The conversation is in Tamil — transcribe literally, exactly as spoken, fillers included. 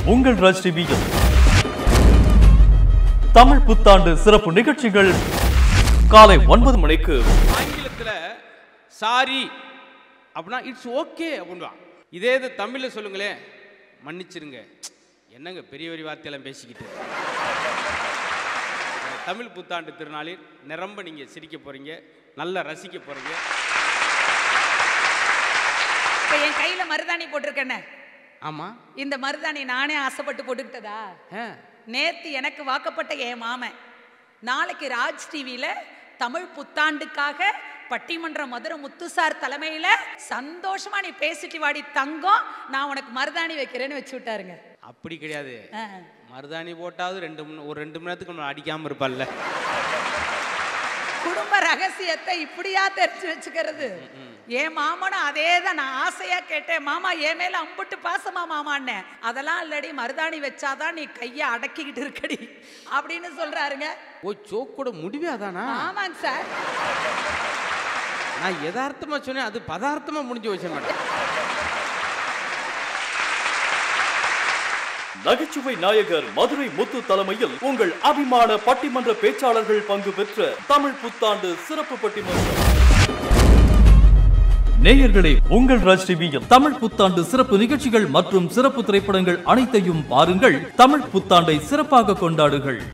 உங்கள் ராஜ் டிவியில் தமிழ் புத்தாண்டு சிறப்பு நிகழ்ச்சிகள் காலை ஒன்பது மணிக்கு. ஆங்கிலத்தில் சாரி அப்படின்னா இட்ஸ் ஓகே அப்படின்வா. இதே இது தமிழில் சொல்லுங்களேன், மன்னிச்சிருங்க. என்னங்க பெரிய பெரிய வார்த்தையெல்லாம் பேசிக்கிட்டு. தமிழ் புத்தாண்டு திருநாளில் நிரம்ப நீங்கள் சிரிக்க போகிறீங்க, நல்லா ரசிக்க போகிறீங்க. இப்போ என் கையில் மருதாணி போட்டிருக்கேன்னு. ஆமாம், இந்த மருதாணி நானே ஆசைப்பட்டு போட்டுக்கிட்டதா? நேற்று எனக்கு வாக்கப்பட்ட என் மாமன் நாளைக்கு ராஜ் டிவியில் தமிழ் புத்தாண்டுக்காக பட்டிமன்ற மதுரை முத்துசார் தலைமையில் சந்தோஷமா நீ பேசிட்டு வாடி தங்கம், நான் உனக்கு மருதாணி வைக்கிறேன்னு வச்சு விட்டாருங்க. அப்படி கிடையாது, மருதாணி போட்டாவது ரெண்டு ஒரு ரெண்டு மணி நேரத்துக்கு நம்ம அடிக்காமல் இருப்பாள்ல. குடும்ப ரகசியத்தை இப்படியா தெரிஞ்சு வச்சுக்கிறது? என் மாமனும் அதே தான். நான் ஆசையா கேட்டேன், மாமா என் மேல அம்புட்டு பாசமா மாமான்னு. அதெல்லாம் இல்லடி, மருதாணி வச்சாதான் நீ கையை அடக்கிக்கிட்டு இருக்கடி அப்படின்னு சொல்றாருங்க. ஓ, சோக்கோட முடிவே அதானா? ஆமாங்க சார். நான் யதார்த்தமா சொன்னேன், அது பதார்த்தமா முடிஞ்சு வச்ச மாட்டேன். நகைச்சுவை நாயகர் மதுரை முத்து தலைமையில் உங்கள் அபிமான பட்டிமன்ற பேச்சாளர்கள் பங்கு பெற்ற தமிழ் புத்தாண்டு சிறப்பு பட்டிமன்றம். நேயர்களே, உங்கள் ராஜ் டிவியில் தமிழ் புத்தாண்டு சிறப்பு நிகழ்ச்சிகள் மற்றும் சிறப்பு திரைப்படங்கள் அனைத்தையும் பாருங்கள். தமிழ் புத்தாண்டை சிறப்பாக கொண்டாடுங்கள்.